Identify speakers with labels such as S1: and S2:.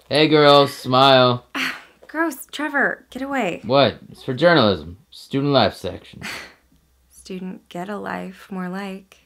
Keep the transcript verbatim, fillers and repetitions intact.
S1: Hey girls, smile.
S2: Gross. Trevor, get away.
S1: What? It's for journalism. Student life section.
S2: Student, get a life, more like.